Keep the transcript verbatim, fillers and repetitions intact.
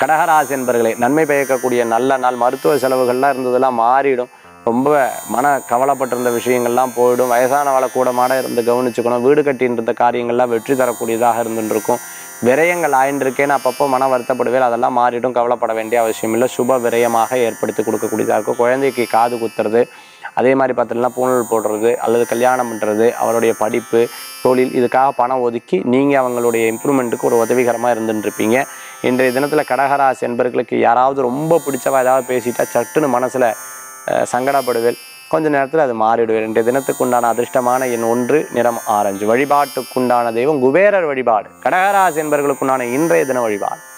கடகராசி என்பர்களே, நன்மை பயக்கக்கூடிய நல்ல நாள். மருத்துவ செலவுகள்லாம் இருந்ததெல்லாம் மாறிடும். ரொம்ப மன கவலைப்பட்டிருந்த விஷயங்கள்லாம் போயிடும். வயசானவளை கூட மாட இருந்து கவனிச்சுக்கணும். வீடு கட்டின்ற காரியங்கள்லாம் வெற்றி தரக்கூடியதாக இருந்துருக்கும். விரயங்கள் ஆயின்றிருக்கேன்னு அப்பப்போ மன வருத்தப்படுவேன், அதெல்லாம் மாறிடும். கவலைப்பட வேண்டிய அவசியம் இல்லை. சுப விரயமாக ஏற்படுத்தி கொடுக்கக்கூடியதாக இருக்கும். குழந்தைக்கு காது குத்துறது, அதே மாதிரி பார்த்தீங்கன்னா பூணூல் போடுறது அல்லது கல்யாணம் பண்ணுறது, அவருடைய படிப்பு, தொழில், இதுக்காக பணம் ஒதுக்கி நீங்கள் அவங்களுடைய இம்ப்ரூவ்மெண்ட்டுக்கு ஒரு உதவிகரமாக இருந்துருப்பீங்க. இன்றைய தினத்தில் கடகராசி என்பர்களுக்கு யாராவது ரொம்ப பிடிச்சவா ஏதாவது பேசிட்டா சட்டுன்னு மனசில் சங்கடப்படுவேன். கொஞ்ச நேரத்தில் அது மாறிடுவேன். இன்றைய தினத்துக்கு உண்டான அதிர்ஷ்டமான எண் ஒன்று, நிறம் ஆரஞ்சு. வழிபாட்டுக்குண்டான தெய்வம் குபேரர் வழிபாடு. கடகராசி என்பர்களுக்குண்டான இன்றைய தின வழிபாடு.